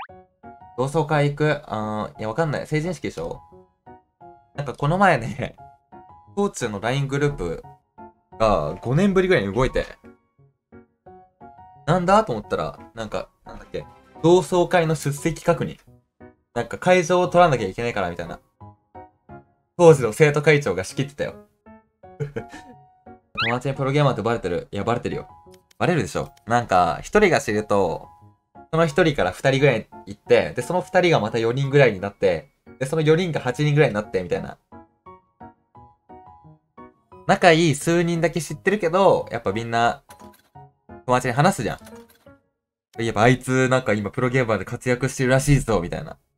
同窓会行くいや、わかんない。成人式でしょ？なんかこの前ね、小中の LINE グループが5年ぶりぐらいに動いて、なんだと思ったら、なんか、なんだっけ、同窓会の出席確認。なんか会場を取らなきゃいけないからみたいな。当時の生徒会長が仕切ってたよ。友達にプロゲーマーってバレてる？いや、バレてるよ。バレるでしょ。なんか、一人が知ると、その一人から二人ぐらい行って、で、その二人がまた4人ぐらいになって、で、その4人が8人ぐらいになって、みたいな。仲いい数人だけ知ってるけど、やっぱみんな、友達に話すじゃん。いや、あいつなんか今プロゲーマーで活躍してるらしいぞ、みたいな。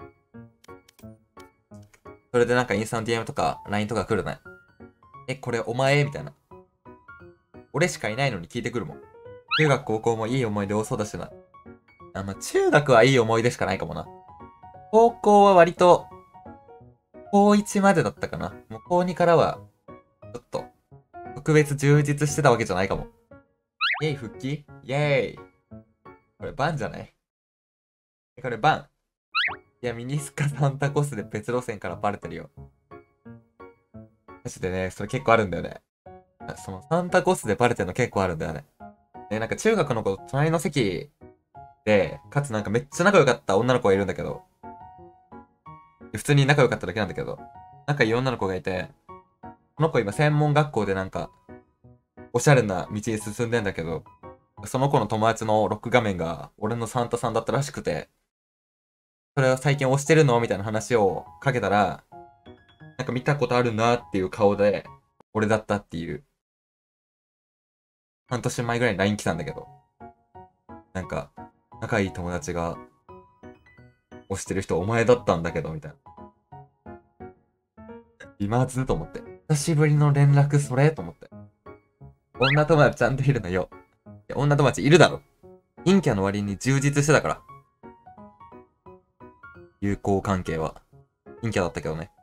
それでなんかインスタの DM とか LINE とか来るね。これお前みたいな。俺しかいないのに聞いてくるもん。中学高校もいい思い出多そうだしな。まあ、中学はいい思い出しかないかもな。高校は割と、高1までだったかな。もう高2からは、ちょっと、特別充実してたわけじゃないかも。イェイ復帰イェイ。これバンじゃない？これバン。いや、ミニスカサンタコスで別路線からバレてるよ。マジでね、それ結構あるんだよね。そのサンタコスでバレてるの結構あるんだよね。なんか中学の子、隣の席で、かつなんかめっちゃ仲良かった女の子がいるんだけど、普通に仲良かっただけなんだけど、仲いい女の子がいて、この子今専門学校でなんか、おしゃれな道に進んでんだけど、その子の友達のロック画面が俺のサンタさんだったらしくて、それを最近推してるのみたいな話をかけたら、なんか見たことあるなっていう顔で、俺だったっていう、半年前ぐらいに LINE 来たんだけど、なんか、仲いい友達が推してる人お前だったんだけど、みたいな。今ずと思って。久しぶりの連絡それと思って。女友達ちゃんといるのよ。いや、女友達いるだろ。陰キャの割に充実してたから。友好関係は。陰キャだったけどね。